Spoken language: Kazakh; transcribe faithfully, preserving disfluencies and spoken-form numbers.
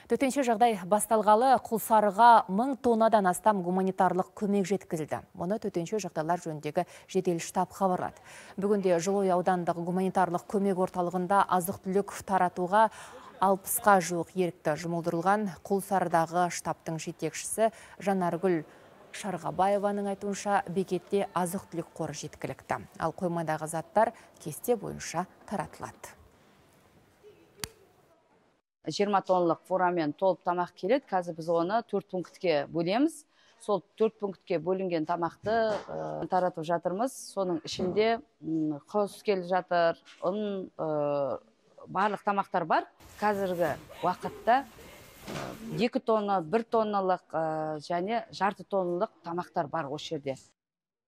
Төтенше жағдай басталғалы Құлсарыға мың тоннадан астам гуманитарлық көмек жеткізілді. Мұны төтенше жағдайлар жөніндегі жедел штаб хабарлады. Бүгінде Жылыой аудандық гуманитарлық көмек орталығында азық-түлік таратуға алпысқа жуық ерікті жұмылдырылған. Құлсарыдағы штабтың жетекшісі Жанаргүл Шарғабаеваның айтуынша бекетте азық-түлік қоры жеткілікті. Ал қоймадағы заттар кесте бойынша таратылады. жиырма тонналық фурамен толып тамақ келеді. Қазір біз оны төрт пунктке бөлеміз. Сол төрт пунктке бөлінген тамақты ә, таратып жатырмыз. Соның ішінде құс келіп жатыр, ұн, ә, барлық тамақтар бар. Қазіргі уақытта екі тонна, бір тонналық ә, және жарты тонналық тамақтар бар осы жерде.